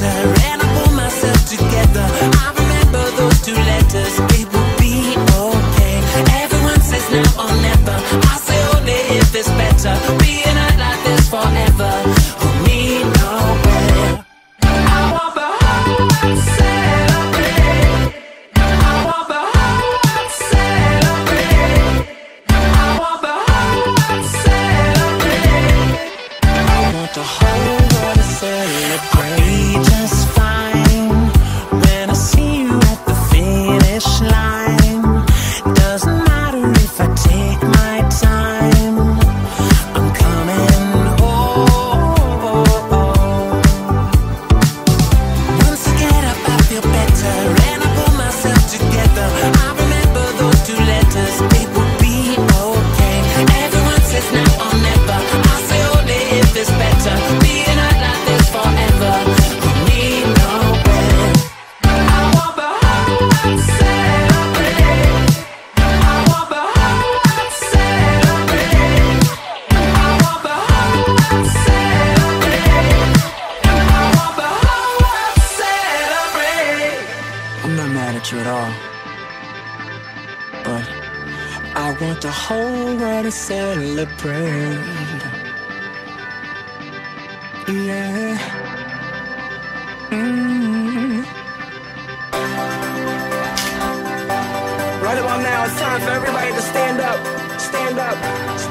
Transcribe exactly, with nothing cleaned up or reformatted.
better, and I pull myself together. I remember those two letters, it will be okay. Everyone says now or never, I say only if it's better. Being out like this forever will mean nowhere. I want the whole world to celebrate. I want the whole world to celebrate. I want the whole world to celebrate. I want the whole world to celebrate. I'll be just fine when I see you at the finish line. Doesn't matter if I take my time, I'm coming home. Once I get up I feel better, and I pull myself together. I remember those two letters, it will be okay. Everyone says now or never, I say only if it's better. Being out like this forever will mean nowhere. I want the whole world to celebrate. I want the whole world to celebrate. I want the whole world to celebrate. I want the whole world to celebrate. I'm not mad at you at all, but I want the whole world to celebrate. Yeah. Mm. Right about now, it's time for everybody to stand up, stand up,